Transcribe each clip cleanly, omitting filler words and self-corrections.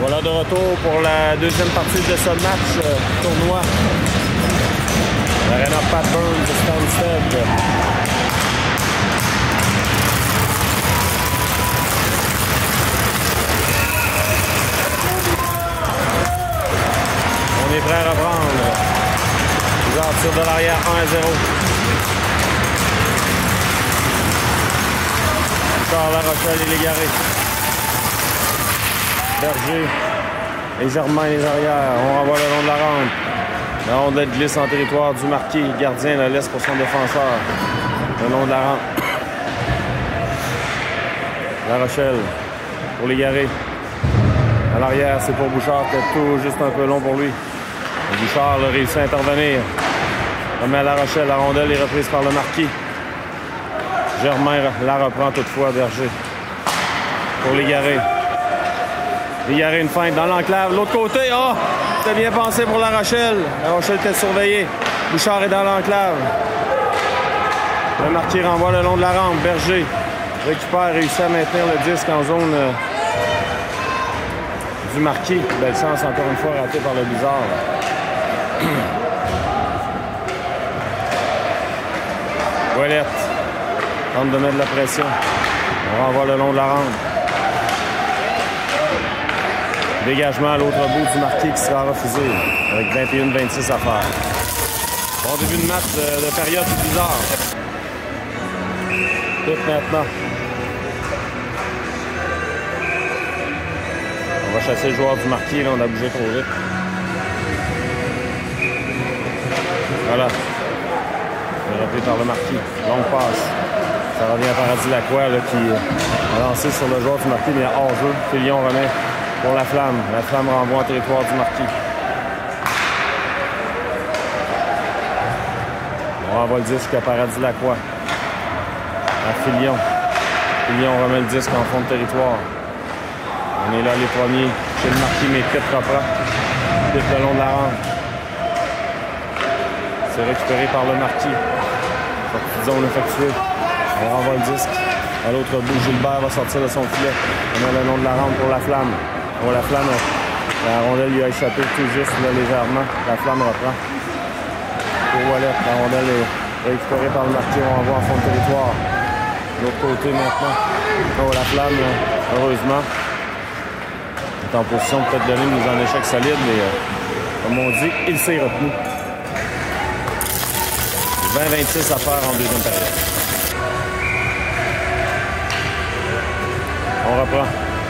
Voilà de retour pour la deuxième partie de ce match tournoi. L'Arena Pat Burns de Stansted. On est prêt à reprendre. Ouverture de l'arrière 1-0. Charles La Rochelle et Légaré. Berger et Germain les arrières. On renvoie le long de la rampe. La rondelle glisse en territoire du Marquis. Gardien la laisse pour son défenseur. Le long de la rampe. La Rochelle pour Légaré. À l'arrière, c'est pour Bouchard. Peut-être tout juste un peu long pour lui. Bouchard a réussi à intervenir. Remet à La Rochelle. La rondelle est reprise par le Marquis. Germain la reprend toutefois, Berger. Pour Légaré. Légaré, une feinte dans l'enclave. L'autre côté, oh! C'était bien pensé pour La Rochelle. La Rochelle était surveillée. Bouchard est dans l'enclave. Le Marquis renvoie le long de la rampe. Berger récupère, réussit à maintenir le disque en zone du Marquis. Belle chance, encore une fois, ratée par le Bizarre. Ouellette tente de mettre de la pression. On renvoie le long de la rampe. Dégagement à l'autre bout du Marquis qui sera refusé avec 21-26 à faire. Bon début de match de période Bizarre. Tout maintenant. On va chasser le joueur du Marquis, là, on a bougé trop vite. Voilà. Repris par le Marquis. Longue passe. Ça revient à Paradis Lacroix là, qui a lancé sur le joueur du Marquis, mais hors-jeu. Filion remet pour la Flamme. La Flamme renvoie en territoire du Marquis. On renvoie le disque à Paradis Lacroix. À Filion. Filion remet le disque en fond de territoire. On est là les premiers chez le Marquis, mais Pitt reprend. Pitt le long de la rampe. C'est récupéré par le Marquis. Petite zone effectuée. On renvoie le disque. À l'autre bout, Gilbert va sortir de son filet. On a le nom de la rampe pour la Flamme. Pour la Flamme, la rondelle lui a échappé tout juste là, légèrement. La Flamme reprend. Pour Ouellette, la rondelle est récupérée par le Marquis. On renvoie en fond de territoire. De l'autre côté maintenant. Oh, la Flamme, là, heureusement, est en position de peut-être donner une mise en échec solide, mais comme on dit, il s'est retenu. 20-26 à faire en deuxième période. On reprend.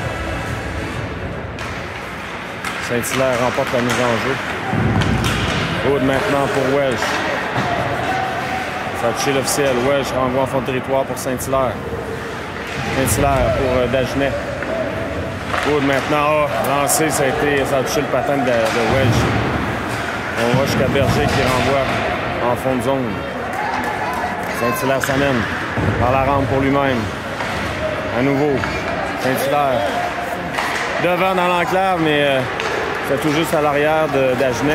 Saint-Hilaire remporte la mise en jeu. Aude maintenant pour Welsh. Ça va toucher l'officiel. Welsh renvoie en fond de territoire pour Saint-Hilaire. Saint-Hilaire pour Dagenet. Aude maintenant. Lancé, ça a touché le patin de Welsh. On va jusqu'à Berger qui renvoie en fond de zone. Saint-Hilaire s'amène par la rampe pour lui-même. À nouveau, Saint-Hilaire devant dans l'enclave, mais c'est tout juste à l'arrière d'Agenet.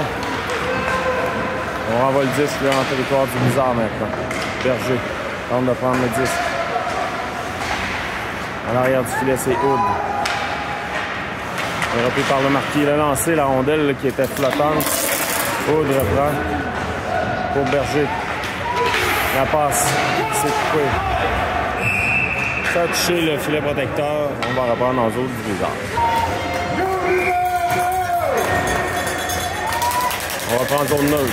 On renvoie le disque là, en territoire du Bizarre maintenant. Berger tente de prendre le disque. À l'arrière du filet, c'est Aude. Repris par le Marquis. Il a lancé la rondelle là, qui était flottante. Aude reprend pour Berger. La passe, c'est coupé. Ça a touché le filet protecteur. On va reprendre en zone du Bizarre. On va prendre zone neutre.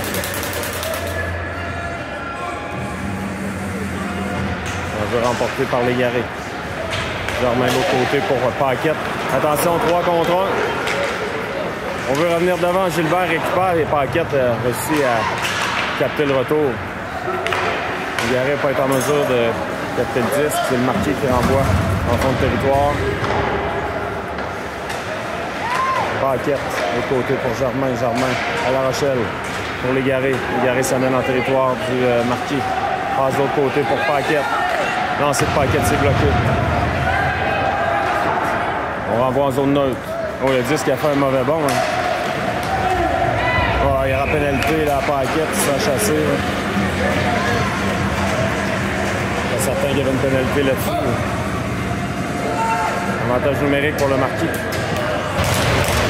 On va remporter par Légaré. Germain de l'autre côté pour Paquette. Attention, 3 contre 1. On veut revenir devant. Gilbert récupère et Paquette a réussi à capter le retour. Légaré n'a pas été en mesure de capter le disque. C'est le Marquis qui renvoie en fond de territoire. Paquette, de l'autre côté pour Germain. Germain à La Rochelle pour Légaré. Légaré s'amène en territoire du Marquis. Passe de l'autre côté pour Paquette. Lancé de Paquette, c'est bloqué. On renvoie en zone neutre. Oh, le disque a fait un mauvais bond. Hein. Oh, il y aura pénalité là, à Paquette, il sera chassé. Il y a certains qui avaient une pénalité là-dessus. Avantage numérique pour le Marquis.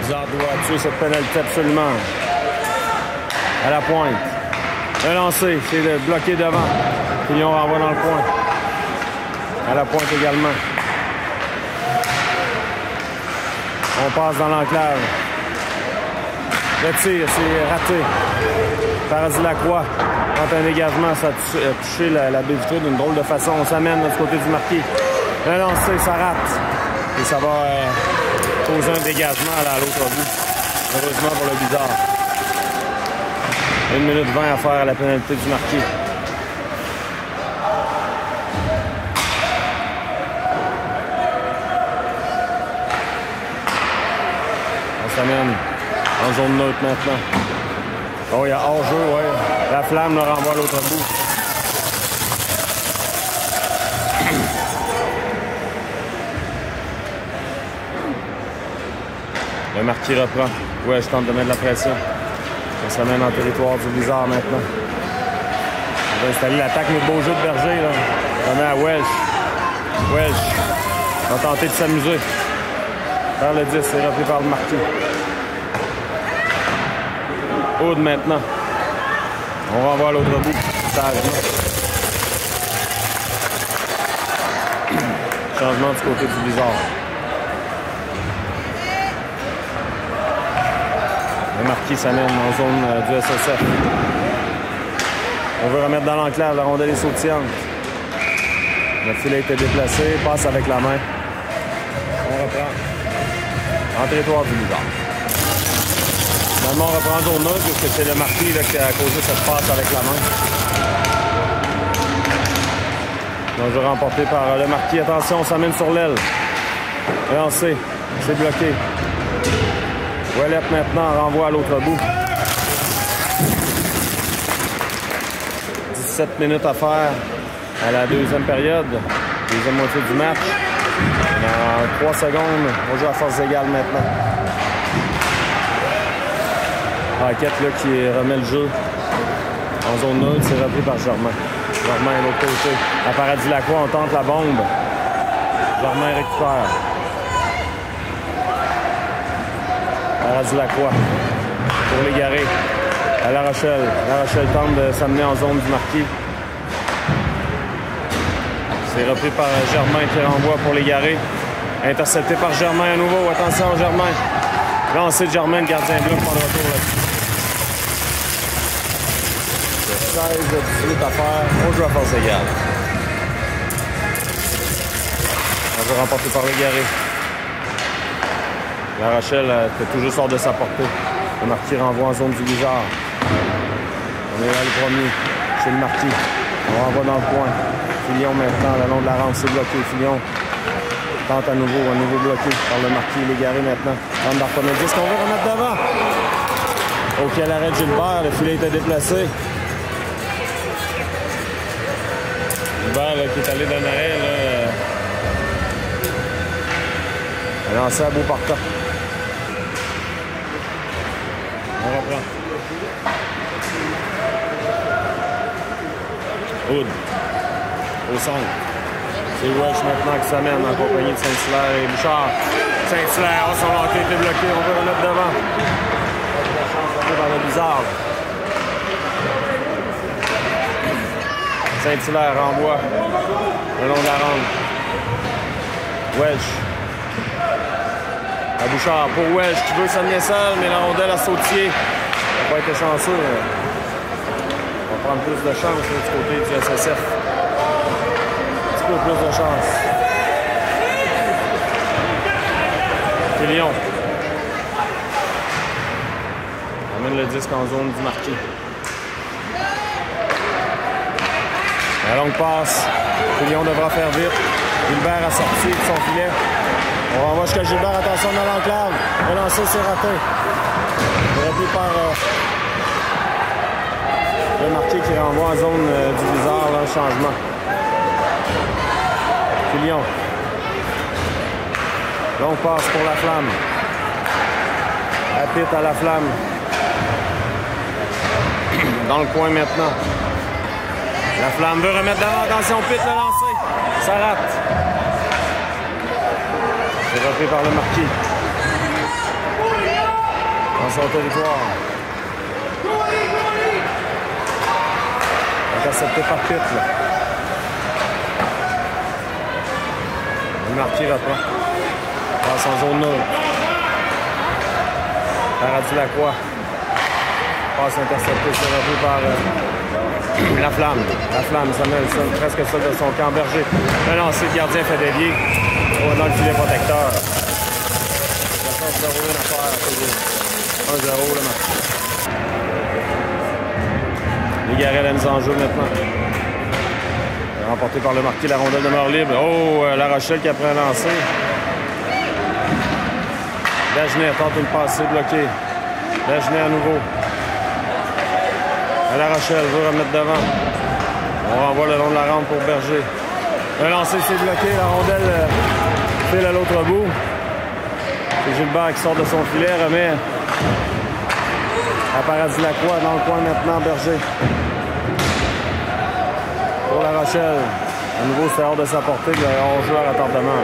Bizarre doit tuer cette pénalité absolument. À la pointe. Le lancer, c'est bloqué devant. Filion renvoie dans le coin. À la pointe également. On passe dans l'enclave. Le tir, c'est raté. Paradis Lacroix tente un dégagement, ça a touché la baie vitrée d'une drôle de façon. On s'amène de ce côté du marqué. Le lancer, ça rate. Et ça va causer un dégagement à l'autre bout. Heureusement pour le Bizarre. 1 minute 20 à faire à la pénalité du marqué. On s'amène en zone neutre maintenant. Oh, il y a hors-jeu, ouais. La Flamme le renvoie à l'autre bout. Le marquis reprend. Ouais, je tente de mettre de la pression. On s'amène en territoire du Blizzard maintenant. On va installer l'attaque, mais beau jeu de Berger, là. On met à Welsh. Welsh va tenter de s'amuser. Vers le 10, c'est repris par le marquis. Aude maintenant. On renvoie à l'autre bout. Changement du côté du Blizzard. Le marquis s'amène en zone du SSF. On veut remettre dans l'enclave, la rondelle est sautillante. Le filet a été déplacé, passe avec la main. On reprend en territoire du Blizzard. Finalement, on reprend en zone neutre, parce que c'est le marquis là, qui a causé cette passe avec la main. Donc, jeu remporté par le marquis. Attention, on s'amène sur l'aile. Lancé, c'est bloqué. Ouellette maintenant renvoie à l'autre bout. 17 minutes à faire à la deuxième période. Deuxième moitié du match. Dans 3 secondes, on joue à force égale maintenant. Paquette là, qui remet le jeu en zone neutre, c'est repris par Germain. Germain de l'autre côté. À Paradis Lacroix, on tente la bombe. Germain récupère. Paradis Lacroix pour l'égarer. À La Rochelle. La Rochelle tente de s'amener en zone du marquis. C'est repris par Germain qui renvoie pour l'égarer. Intercepté par Germain à nouveau. Attention Germain. Lancé de Germain, le gardien de but pour le retour là-dessus. 16-18 à faire. On joue à force égale. On va remporter par l'égaré. La Rochelle était tout juste hors de sa portée. Le marquis renvoie en zone du Blizzard. On est là le premier. C'est le marquis. On renvoie dans le coin. Filion maintenant, le long de la rampe, c'est bloqué. Filion tente à nouveau bloqué par le marquis. L'égaré maintenant. Tente d'Arcomédis qu'on veut remettre devant. OK, l'arrêt de Gilbert. Le filet était déplacé. Gilbert là, qui est allé d'un arrêt. Il a lancé à bout portant. On reprend. Aude. Au centre. C'est Welsh maintenant qui s'amène en compagnie de Saint-Hilaire et Bouchard. Saint-Hilaire, son hockey était bloqué, on veut remettre devant. La chance d'aller dans le Bizarre. Saint-Hilaire renvoie le long de la ronde. Welsh. À Bouchard pour Welsh qui veut s'amener seul, mais la rondelle a sautillé. Ça n'a pas été chanceux. On va prendre plus de chance là, du côté du SSF. Un petit peu plus de chance. Filion. On amène le disque en zone du marquis. La longue passe. Filion devra faire vite. Gilbert a sorti de son filet. On renvoie jusqu'à Gilbert. Attention dans l'enclave. Le lancer, c'est raté. Repris par le marqué qui renvoie en zone du Blizzard. Là, un changement. Filion. Longue passe pour la Flamme. Rapide à la Flamme. Dans le coin maintenant. La Flamme veut remettre devant. Attention, Pitt le lancer. Ça rate. C'est repris par le marquis. dans son territoire. Intercepté par Pitt, là. Le marqué reprend. Passe en zone neutre. Paradis Lacroix. Passe intercepté, c'est repris par la Flamme. La Flamme, Samuel sonne presque seul de son camp. Berger. Le lancer, le gardien fait dévier. Oh, dans le filet protecteur. La chance de rouler une affaire. 1-0 le match. Les Garets, la mise en jeu maintenant. Remporté par le marqué, la rondelle demeure libre. Oh, La Rochelle qui a pris un lancer. Dagenet tente une passée bloquée. Dagenet à nouveau. À La Rochelle veut remettre devant. On renvoie le long de la rampe pour Berger. Le lancer s'est bloqué. La rondelle file à l'autre bout. C'est Gilbert qui sort de son filet, remet à Paradis Lacroix dans le coin maintenant, Berger. Pour La Rochelle. À nouveau, c'est hors de sa portée. On joue à retardement.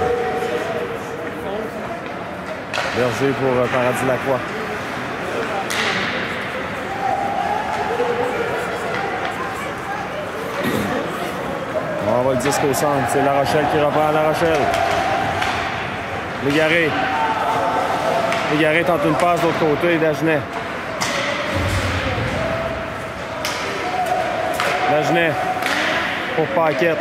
Berger pour Paradis Lacroix. On va le disque au centre. C'est La Rochelle qui reprend. La Rochelle. Légaré. Légaré tente une passe de l'autre côté. Dagenet. Dagenet pour Paquette.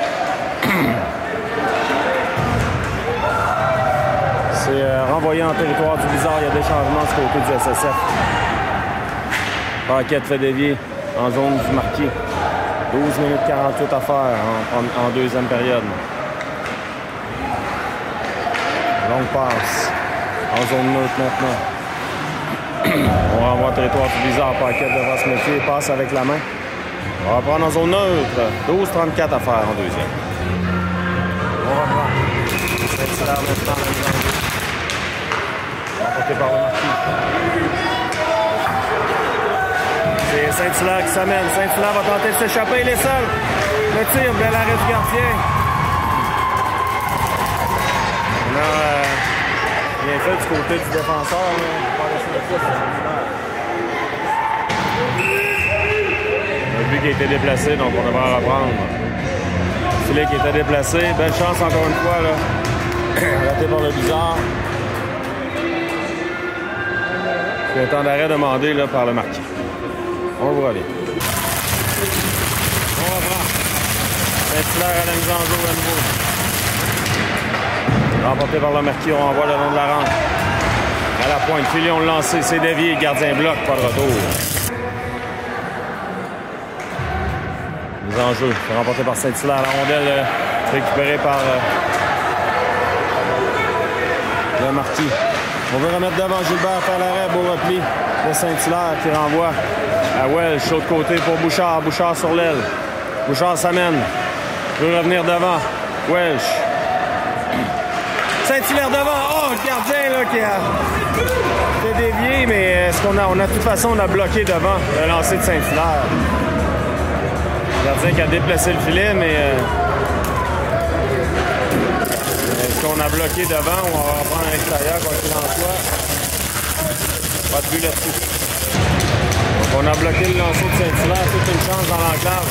C'est renvoyé en territoire du Blizzard. Il y a des changements du côté du SSF. Paquette fait dévier en zone du marquis. 12 minutes 48 à faire en deuxième période. Longue passe. En zone neutre maintenant. On renvoie en territoire du Blizzard. Paquette devra se méfier. Passe avec la main. On va prendre en zone neutre. 12-34 à faire en deuxième. On reprend. Saint-Hilaire maintenant. Remporté par le marquis. C'est Saint-Hilaire qui s'amène. Saint-Hilaire va tenter de s'échapper. Il est seul. Le tir de l'arrêt du gardien. On a bien fait du côté du défenseur. Le but qui a été déplacé, donc on devrait reprendre. Filet qui était déplacé. Belle chance encore une fois. Là. Raté par le Blizzard. C'est un temps d'arrêt demandé là, par le marquis. On va vous aller. On reprend. Saint-Hilaire à la mise en jeu à nouveau. Remporté par le marquis, on envoie le long de la rampe. À la pointe, Filion le lancé, c'est dévié, gardien bloc, pas de retour. Mise en jeu, c'est remporté par Saint-Hilaire. La rondelle récupérée par le marquis. On veut remettre devant Gilbert, faire l'arrêt, beau repli de Saint-Hilaire qui renvoie à Welch, l'autre côté pour Bouchard. Bouchard sur l'aile. Bouchard s'amène. Veut revenir devant. Welch. Saint-Hilaire devant. Oh, le gardien là, qui a fait dévier, mais est-ce qu'on a. De toute façon, on a bloqué devant le lancer de Saint-Hilaire. Le gardien qui a déplacé le filet, mais. Est-ce qu'on a bloqué devant ou on va reprendre à l'extérieur, quoi qu'il en soit? Pas de but là-dessus. Donc on a bloqué le lancer de Saint-Hilaire, toute une chance dans l'enclave.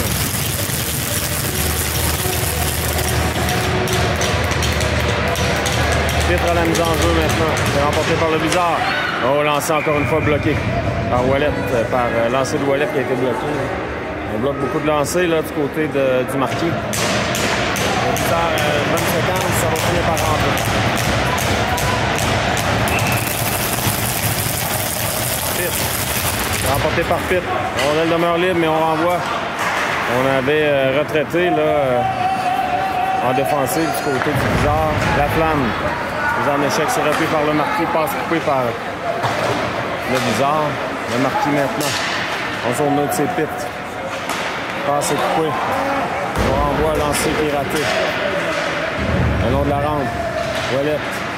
Titre à la mise en jeu maintenant. C'est remporté par le Blizzard. Oh, lancé encore une fois bloqué par Ouellet, par lancer de Ouellet qui a été bloqué. On bloque beaucoup de lancers là, du côté du marquis. Le Blizzard, bonne séquence, ça va finir par rentrer. Pitt. Remporté par Pitt. On demeure libre, mais on renvoie. On avait retraité là, en défensive du côté du Blizzard. La Flamme. En échec, c'est repris par le marquis, passe coupé par le Blizzard. Le marquis maintenant. En zone neutre, c'est Pitt. Passe coupé. On renvoie lancer qui est raté. Le long de la rampe. Ouellet.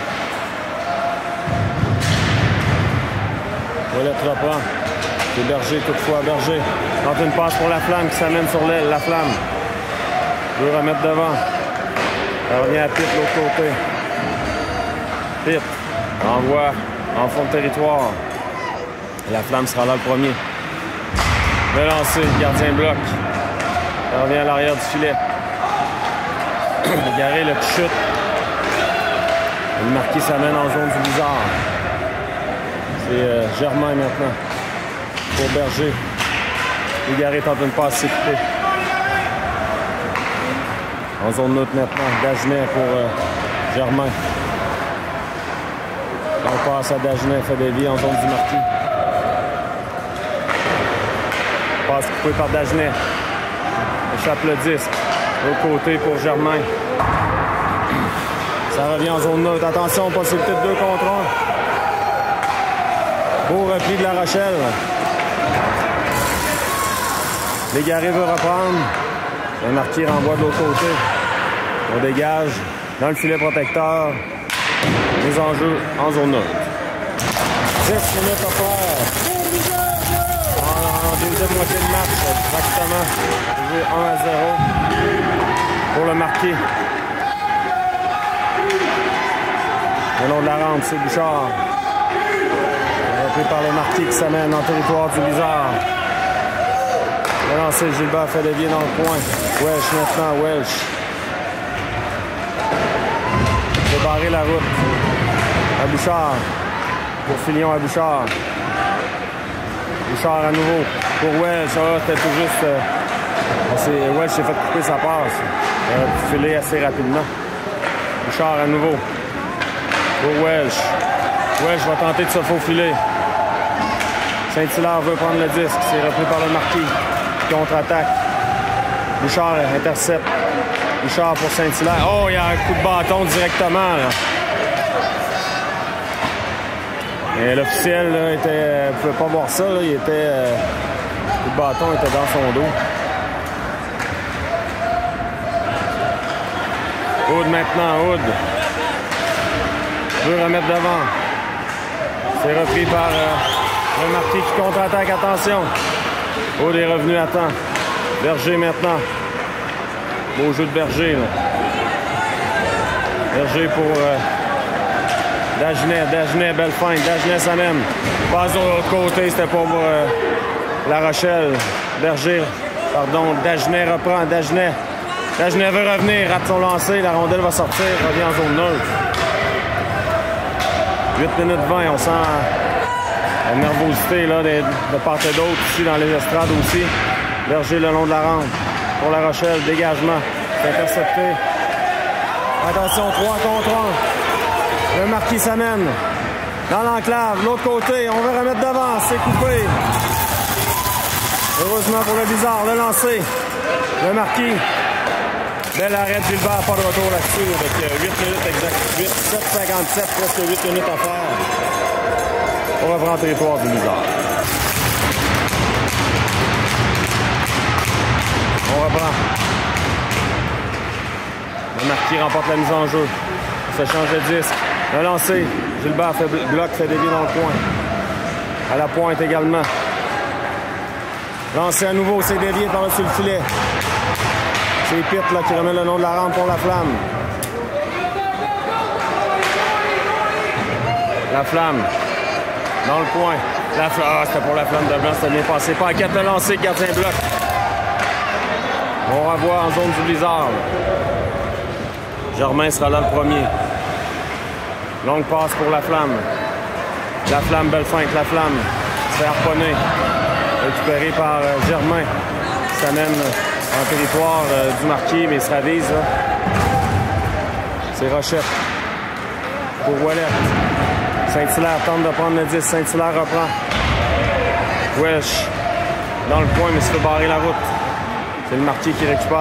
Ouellet reprend. C'est Berger toutefois. Berger tente une passe pour la Flamme qui s'amène sur l'aile. La Flamme veut remettre devant. Elle revient à Pitt de l'autre côté. Pitt envoie en fond de territoire. La Flamme sera là le premier. Le lancer, le gardien bloc. Ça revient à l'arrière du filet. Légaré, le petit chute. Le Marquis s'amène en zone du Blizzard. C'est Germain maintenant. Pour Berger. Légaré tente une passe s'équiper. En zone neutre maintenant. Dagenet pour Germain. On passe à Dagenet, fait des vies en zone du Marquis. Passe coupée par Dagenet. Échappe le disque. L'autre côté pour Germain. Ça revient en zone neutre. Attention, possibilité de 2 contre 1. Beau repli de La Rochelle. Légaré veut reprendre. Le Marquis renvoie de l'autre côté. On dégage. Dans le filet protecteur. Les enjeux en zone neutre. 10 minutes à faire. En deuxième moitié de match, exactement. Joué 1-0 pour le Marquis. Le long de la rampe, c'est Bouchard. Repris par le Marquis qui s'amène en territoire du Blizzard. Le lancer, Gilbert fait dévier dans le coin. Welch maintenant, Welch. Il faut barrer la route. À Bouchard. Pour Filion à Bouchard. Bouchard à nouveau. Pour Welch, c'était tout juste... Welch s'est fait couper sa passe. Il a pu filer assez rapidement. Bouchard à nouveau. Pour Welch. Welch va tenter de se faufiler. Saint-Hilaire veut prendre le disque. C'est repris par le Marquis. Contre-attaque. Bouchard intercepte. Bouchard pour Saint-Hilaire. Oh, il y a un coup de bâton directement, là. Et l'officiel ne pouvait pas voir ça. Là. Il était, le bâton était dans son dos. Hood maintenant, Hood. Veut remettre devant. C'est repris par le Marquis qui contre-attaque. Attention. Hood est revenu à temps. Berger maintenant. Beau jeu de Berger. Là. Berger pour... Dagenet, belle feinte. Dagenet s'amène. Passe de l'autre côté, c'était pour La Rochelle. Berger, pardon, Dagenet reprend. Dagenet veut revenir, rate son lancer. La rondelle va sortir, revient en zone neutre. 8 minutes 20, on sent la nervosité là, de part et d'autre, ici dans les estrades aussi. Berger le long de la rampe. Pour La Rochelle, dégagement. C'est intercepté. Attention, 3 contre 1. Le Marquis s'amène dans l'enclave. L'autre côté, on veut remettre devant. C'est coupé. Heureusement pour le Blizzard, le lancer. Le Marquis. Bel arrêt de Gilbert, pas de retour là-dessus. Avec 8 minutes exact. 7,57, presque 8 minutes à faire. On reprend le territoire du Blizzard. On reprend. Le Marquis remporte la mise en jeu. Ça change de disque. Le lancer. Gilbert fait bloc, fait dévier dans le coin. À la pointe également. Lancé à nouveau, c'est dévié par-dessus le filet. C'est Pitt là, qui remet le nom de la rampe pour la Flamme. La Flamme. Dans le coin. C'était pour la Flamme de blanc, c'était bien passé. Paquette le lancer, gardien bloc. On revoit en zone du Blizzard. Germain sera là le premier. Longue passe pour la Flamme. La Flamme, belle feinte, la Flamme. Se fait harponner. Récupéré par Germain. Ça mène en territoire du Marquis, mais il se ravise. C'est Rochette. Pour Ouellet. Saint-Hilaire tente de prendre le 10. Saint-Hilaire reprend. Welch. Dans le coin, mais se fait barrer la route. C'est le Marquis qui récupère.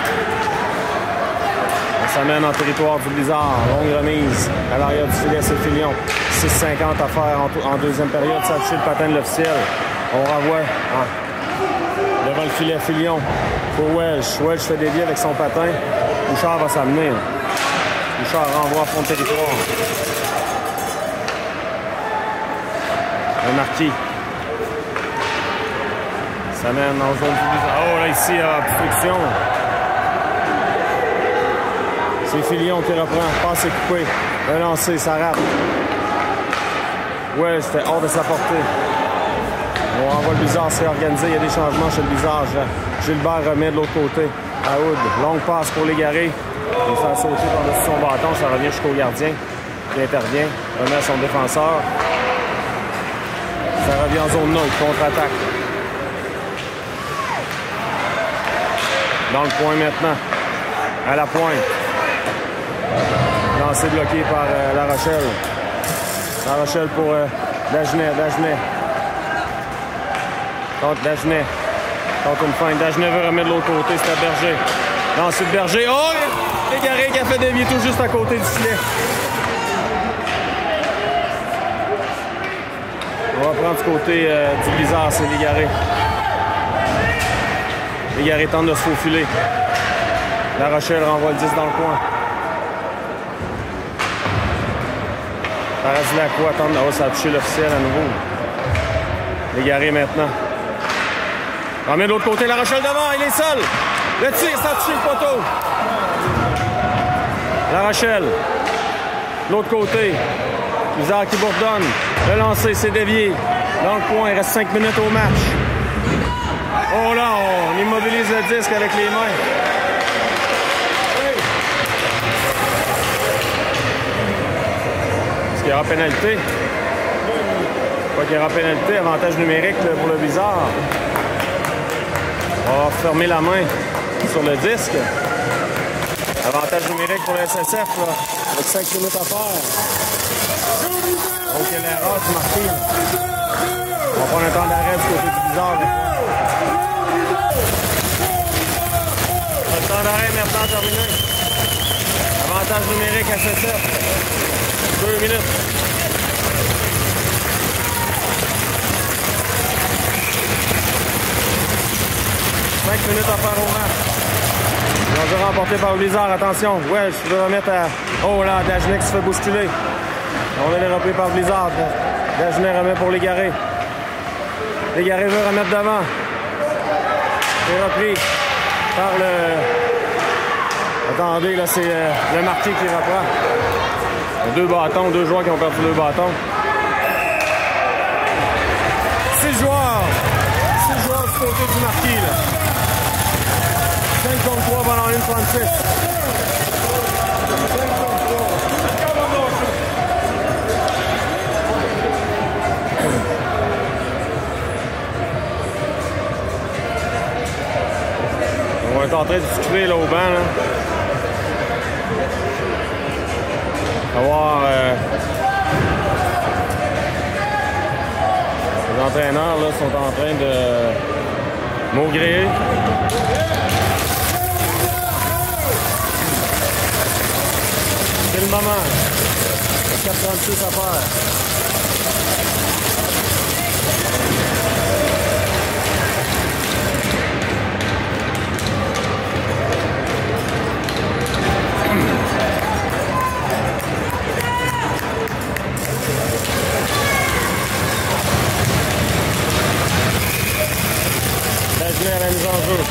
On s'amène en territoire du Blizzard. Longue remise. À l'arrière du filet, c'est Filion. 6,50 à faire en deuxième période. Ça a touché le patin de l'officiel. On renvoie devant le filet Filion pour Welch. Welch fait dévier avec son patin. Bouchard va s'amener. Bouchard renvoie à fond de territoire. Le Marquis s'amène en zone du Blizzard. Oh là ici, obstruction. C'est Filion qui reprend. Passe est coupé. Le lancer, ça rate. Welch c'était hors de sa portée. On envoie le Blizzard se réorganiser. Il y a des changements chez le Blizzard. Gilbert remet de l'autre côté. Aoud, longue passe pour l'Légaré. Il fait sauter par-dessus son bâton. Ça revient jusqu'au gardien qui intervient. Remet à son défenseur. Ça revient en zone neutre. Contre-attaque. Dans le point maintenant. À la pointe. Lancé bloqué par La Rochelle. La Rochelle pour Dagenet. Dagenet. Contre Dagenet. Contre une feinte. Dagenet veut remettre de l'autre côté. C'est à Berger. Lancé de Berger. Oh! Légaré qui a fait dévier tout juste à côté du filet. On va prendre du côté du Blizzard. C'est Légaré. Légaré tente de se faufiler. La Rochelle renvoie le 10 dans le coin. Paradis-Lacroix tente... Oh, ça a touché l'officiel à nouveau. Légaré maintenant. On met de l'autre côté. La Rochelle devant. Il est seul. Le tir, ça a touché le poteau. La Rochelle. L'autre côté. Blizzard qui bourdonne. Le lancer, c'est dévié. Dans le coin. Il reste 5 minutes au match. Oh là, on immobilise le disque avec les mains. Est-ce qu'il y aura pénalité? Pas qu'il y aura pénalité. Avantage numérique pour le Blizzard. On va fermer la main sur le disque. Avantage numérique pour le SSF, là, avec 5 minutes à faire. Donc, il y a l'erreur du marqué. On va prendre un temps d'arrêt du côté du Blizzard. Le temps d'arrêt maintenant terminé. Avantage numérique SSF. 2 minutes. Minutes à faire au match. On va remporter par le Blizzard. Attention. Ouais, je vais remettre à... Oh là, Dagenet qui se fait bousculer. On est dérapé par le Blizzard. Dagenet remet pour Légaré. Légaré veut remettre devant. C'est repris par le... Attendez, là, c'est le marqué qui reprend. Il y a 2 bâtons, 2 joueurs qui ont perdu 2 bâtons. 6 joueurs. 6 joueurs du côté du marqué, là. 5 contre 3 pendant 1,36. On va être en train de discuter là au banc. Là. On va voir les entraîneurs là, sont en train de maugréer. C'est le moment. 4,36 à faire. Dagenet à la mise en jeu.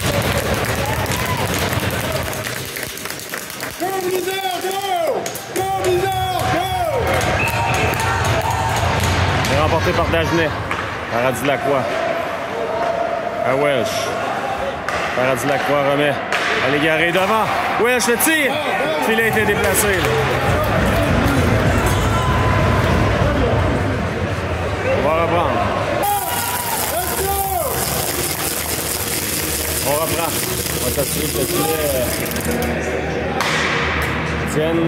Remporté par Dagenet. Paradis-Lacroix. À Welsh. Paradis-Lacroix remet à Légaré devant. Welsh le tire. Le filet a été déplacé. Là. On va reprendre. On reprend. On va s'assurer que le filet tienne.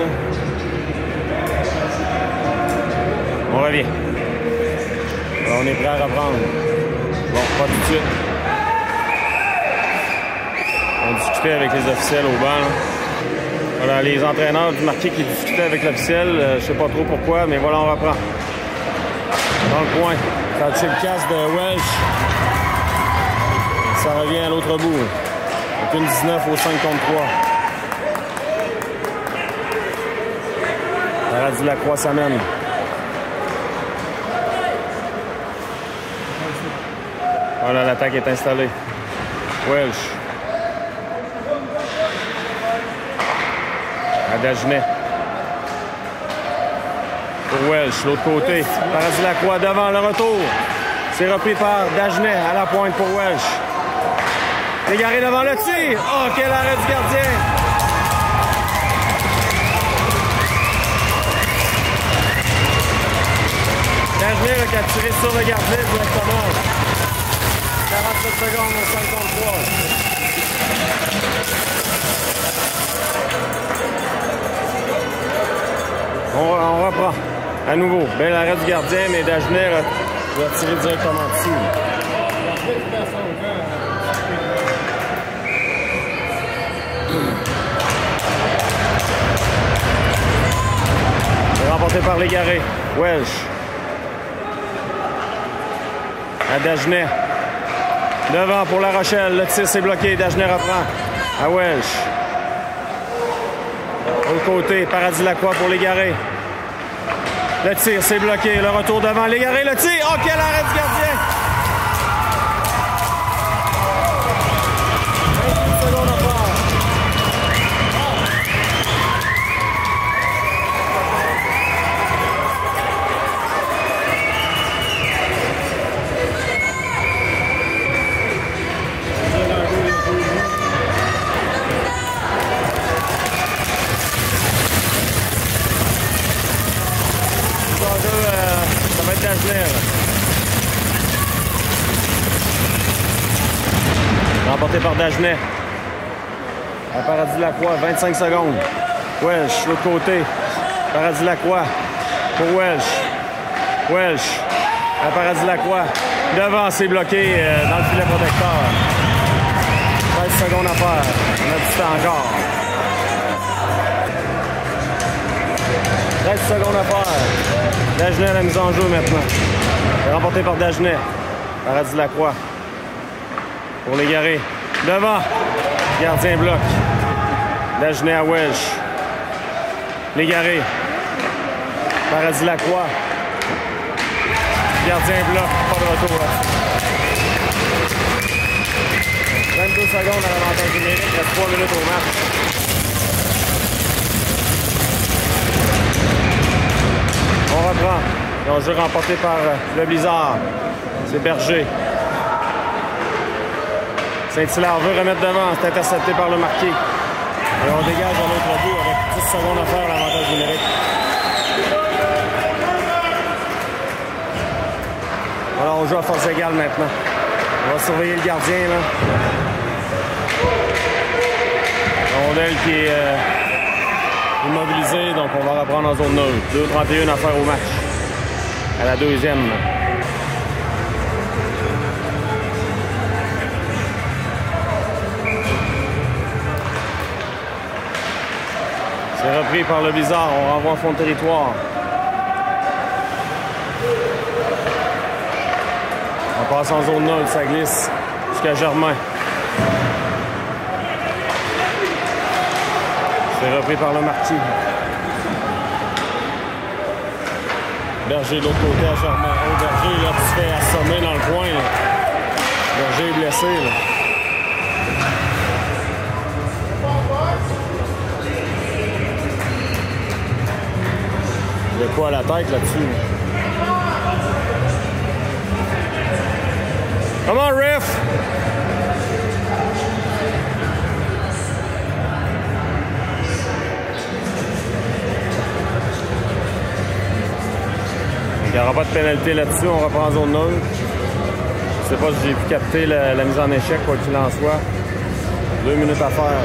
On revient. Alors, on est prêt à reprendre. Bon, pas tout de suite. On discutait avec les officiels au banc. Là. Voilà, les entraîneurs du marqué qui discutaient avec l'officiel. Je sais pas trop pourquoi, mais voilà, on reprend. Dans le coin. Ça a touché le casque de Welsh. Ça revient à l'autre bout. Donc, une 19 au 5 contre 3. Paradis-Lacroix s'amène. Voilà, l'attaque est installée. Welsh. À Dagenet. Pour Welsh, l'autre côté. Paradis-Lacroix devant le retour. C'est repris par Dagenet à la pointe pour Welsh. Légaré devant le tir. Oh, quel arrêt du gardien! Dagenet qui a tiré sur le gardien directement. 47 secondes au 53. On reprend. À nouveau. Bel arrêt du gardien, mais Dagenet va tirer directement dessus. C'est remporté par Légaré. Welsh. À Dagenet. Devant pour La Rochelle. Le tir s'est bloqué. Dagenet reprend. À Welsh. Au côté, Paradis Lacroix pour Légaré. Le tir s'est bloqué. Le retour devant Légaré. Le tir. Oh, quel arrêt du gardien! 28 secondes à faire. Ça va être Dagenet. Remporté par Dagenet. À Paradis Lacroix, 25 secondes. Welsh, l'autre côté. Paradis Lacroix pour Welsh. Welsh à Paradis Lacroix. Devant, c'est bloqué dans le filet protecteur. 13 secondes à faire. On a du temps encore. 13 secondes à faire. Dagenet à la mise en jeu maintenant. C'est remporté par Dagenet. Paradis Lacroix. Pour Légaré. Devant. Gardien bloc. Dagenet à Welsh. Légaré. Paradis Lacroix. Gardien bloc. Pas de retour là. 22 secondes à l'avantage numérique. Il reste 3 minutes au match. On reprend. Et on jeu remporté par le Blizzard. C'est Berger. Saint-Hilaire veut remettre devant. C'est intercepté par le marqué. Et on dégage à l'autre bout avec 10 secondes à faire à l'avantage numérique. Alors on joue à force égale maintenant. On va surveiller le gardien là. Rondelle qui est immobilisée, donc on va reprendre en zone neutre. 2:31 à faire au match. À la deuxième. C'est repris par le Blizzard. On renvoie en fond de territoire. On passe en zone neutre, ça glisse jusqu'à Germain. C'est repris par le Marquis. Berger de l'autre côté à Germain. Oh, Berger, là, tu te fais assommer dans le coin. Là. Berger est blessé. Là. Il y a quoi à la tête là-dessus? Come on, ref! Il n'y aura pas de pénalité là-dessus, on reprend en zone neutre. Je ne sais pas si j'ai pu capter la mise en échec, quoi qu'il en soit. 2 minutes à faire.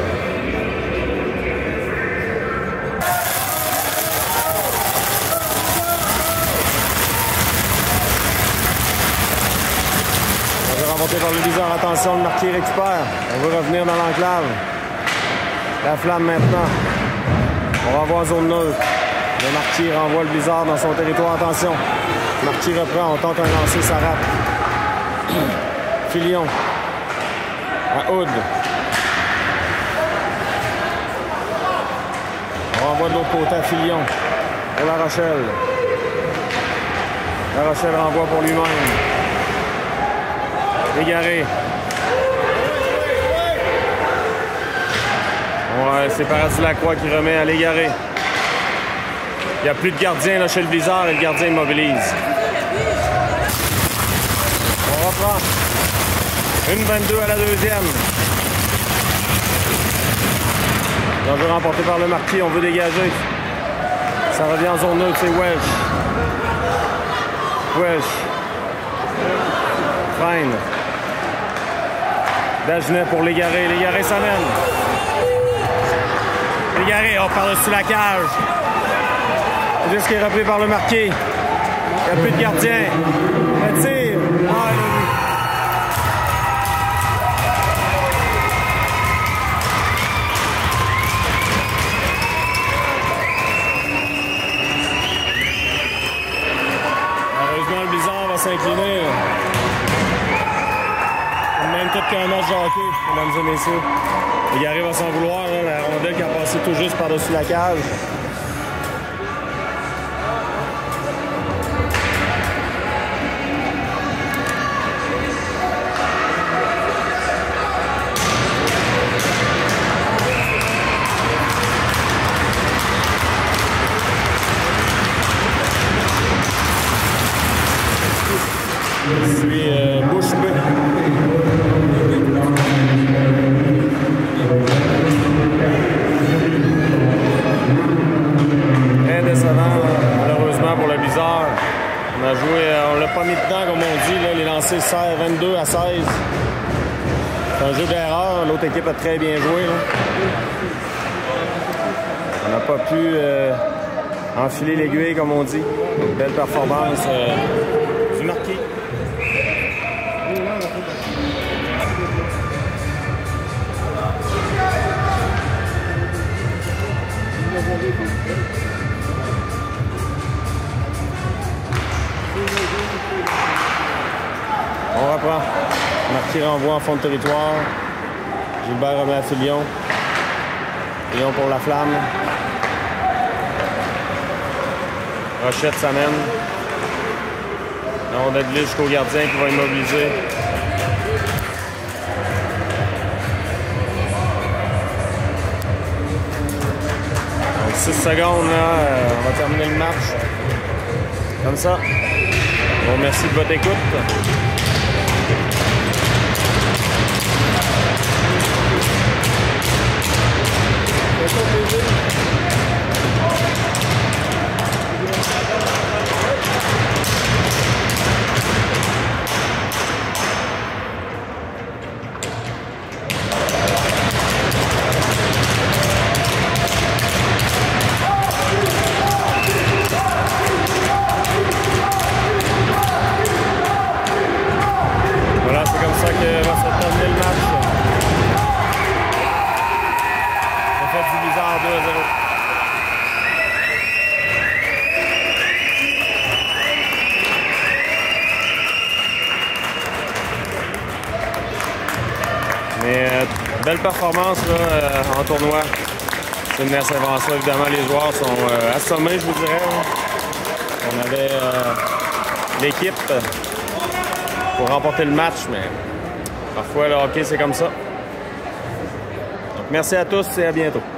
Remporté par le Blizzard. Attention, le marqué récupère. On veut revenir dans l'enclave. La flamme maintenant. On renvoie en zone neutre. Le marqué renvoie le Blizzard dans son territoire. Attention. Le marqué reprend. On tente un lancer, ça rate. Filion. À Hood. On renvoie de l'autre côté à Filion. Pour La Rochelle. La Rochelle renvoie pour lui-même. Légaré. Ouais, c'est Paradis Lacroix qui remet à Légaré. Il n'y a plus de gardien là, chez le Blizzard et le gardien immobilise. On reprend. 1-22 à la deuxième. L'enjeu remporté par le marquis, on veut dégager. Ça revient en zone neutre, c'est Welsh. Welsh. Freine. Dagenet pour Légaré. Légaré s'amène. Légaré, on par-dessus la cage. Le disque est repris par le marquis. Il n'y a plus de gardien. Le tir. Malheureusement, le Blizzard va s'incliner. Même tout qu'un match de hockey, mesdames et messieurs. Légaré va s'en vouloir, hein, la rondelle qui a passé tout juste par-dessus la cage. C'est bouche bée. Très décevant, malheureusement pour le Blizzard. On a joué, on l'a pas mis dedans comme on dit, là, les lancers 22 à 16. C'est un jeu d'erreur, l'autre équipe a très bien joué. Là. On n'a pas pu enfiler l'aiguille comme on dit. Une belle performance du marquis. On reprend. Marquis renvoie en fond de territoire. Gilbert remet à Filion. Filion pour la flamme. Rochette s'amène. On a de jusqu'au gardien qui va immobiliser. Donc 6 secondes, là, on va terminer le match. Comme ça. Bon, merci de votre écoute. Voilà, c'est comme ça que va se terminer le match. On fait du Blizzard 2-0. Mais belle performance là, en tournoi. C'est une Saint-François, évidemment, les joueurs sont assommés, je vous dirais. On avait l'équipe pour remporter le match, mais parfois le hockey, c'est comme ça. Donc, merci à tous et à bientôt.